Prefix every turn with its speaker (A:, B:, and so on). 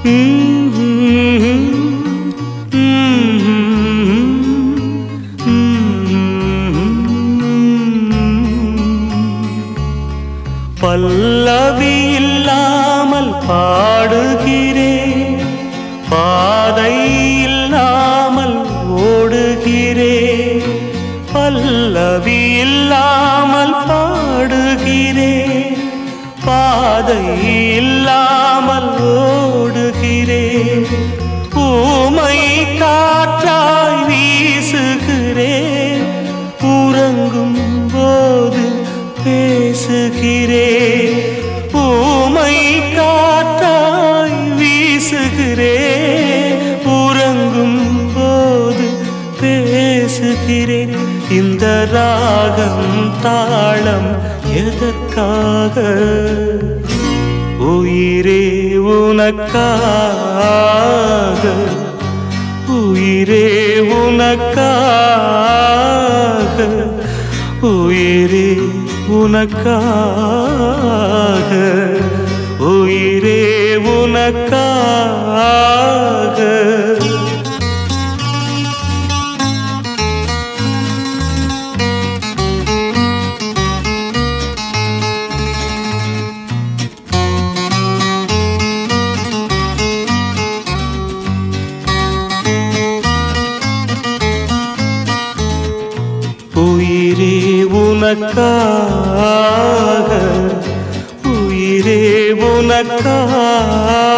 A: பல்லவி இல்லாமல் பாடுகிறேன், பாதை இல்லாமல் ஓடுகிறேன். பல்லவி இல்லாமல் பாடுகிறேன், பாதை இல்லாமல் ஓடுகிறேன். ஊமை காற்றாய் வீசுகிறேன், உறங்கும் போது பேசுகிறேன். ஊமை காற்றாய் வீசுகிறேன், உறங்கும் போது பேசுகிறேன். இந்த ராகம் தாளம் எதற்காக? உயிரே உனக்காக, உயிரே உனக்காக, உயிரே உனக்காக, உயிரே உனக்காக. உயிரே உனக்காக, உயிரே உனக்காக.